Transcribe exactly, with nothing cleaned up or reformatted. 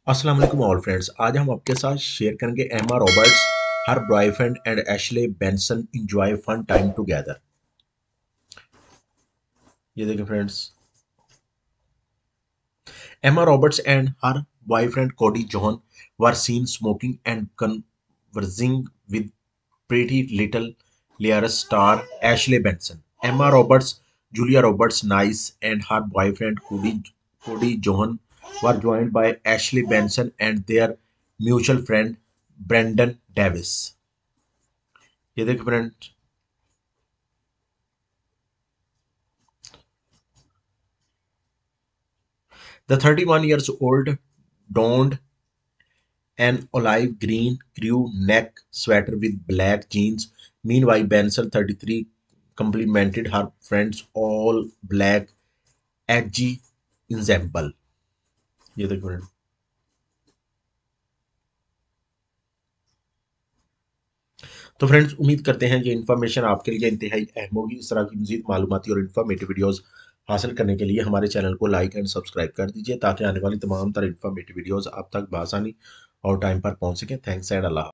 अस्सलाम वालेकुम all friends. आज हम आपके साथ शेयर करेंगे Emma Roberts, her boyfriend and Ashley Benson enjoy fun time together. ये देखें friends, Emma Roberts and her boyfriend Cody John were seen smoking and conversing with pretty little Lear star Ashley Benson. Emma Roberts, Julia Roberts Nice, and her boyfriend Cody, Cody Johan were joined by Ashley Benson and their mutual friend Brendan Davis. ये देखिए friend, the thirty-one years old donned an olive green crew neck sweater with black jeans. Meanwhile, Benson, thirty-three, complimented her friend's all black edgy ensemble. ये देखो friend. तो friends, उम्मीद करते हैं ये information आपके लिए इंतहाई अहम होगी। इस तरह की मजीद मालूमाती और इन्फॉर्मेटिव वीडियोस हासिल करने के लिए हमारे चैनल को लाइक एंड सब्सक्राइब कर दीजिए ताकि आने वाली तमाम तरह इन्फॉर्मेटिव वीडियोस आप तक बआसानी और टाइम पर पहुंच सकें। Thanks and Allah.